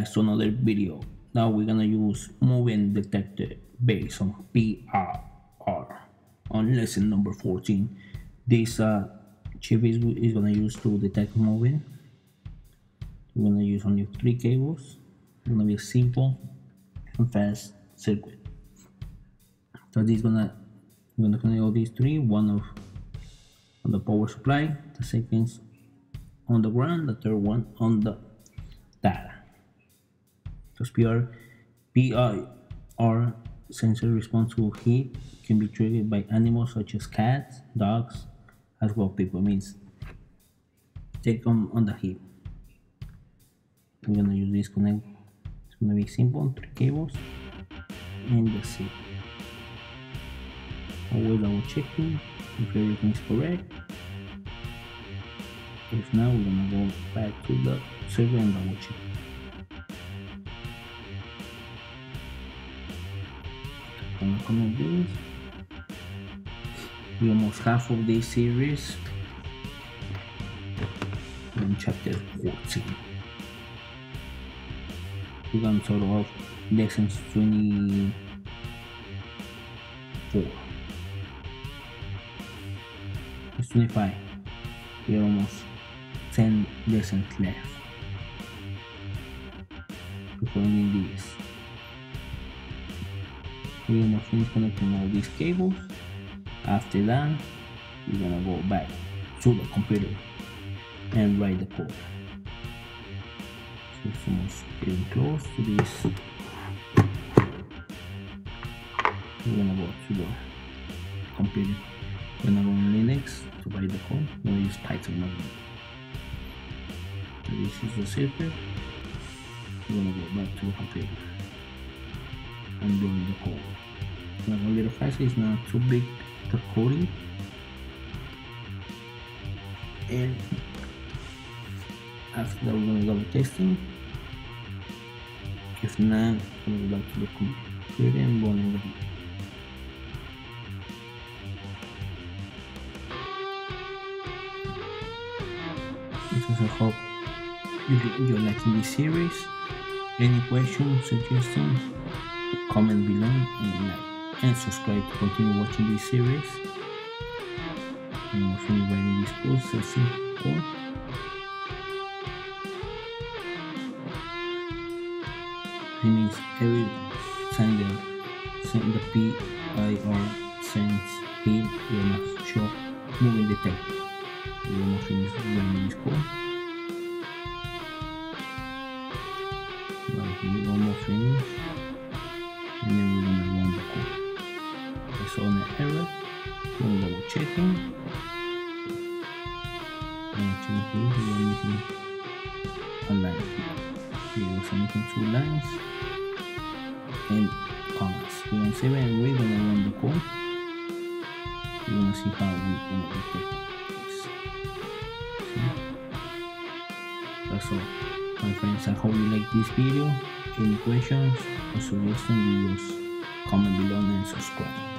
guys to another video. Now we're gonna use moving detector based on PIR on lesson number 14. This chip is gonna use to detect moving. We're gonna use only 3 cables. It's gonna be a simple and fast circuit. So we're gonna connect all these 3, one on the power supply, the second on the ground, the third one on the data. Because PIR sensor response to heat can be triggered by animals such as cats, dogs, as well people. Means take on the heat. We're gonna use this connect. It's gonna be simple, 3 cables, and that's it. Always double checking if everything is correct. If not, we're gonna go back to the server and double check. I'm gonna connect this. We almost half of this series in chapter 14. We're gonna total of lessons 24. It's 25. We're almost 10 lessons left before ending this. We're gonna finish connecting all these cables. After that, we're gonna go back to the computer and write the code. So it's almost getting close to this. We're gonna go to the computer. We're gonna run Linux to write the code. We're gonna use Python now. So this is the circuit. We're gonna go back to the computer and run the code. It's gonna go a little faster, it's not too big the coding. And after that, we're gonna double testing. If not, we're gonna go back to the computer and run the video. I hope you're liking this series. Any questions, suggestions, comment below and like and subscribe to continue watching this series. I'm also writing this code, so simple. It means every time the PIR sends heat, you must show moving detector. We're gonna finish running this code. Right here, almost finished. And then we're gonna run the code. I saw an error. I'm double checking. I'm checking here. We're missing a line here. We're also missing 2 lines and commas. We're gonna save it and we're gonna run the code. We're gonna see how we're gonna detect this. That's all, my friends. I hope you like this video. Any questions or suggestions, you just comment below and subscribe.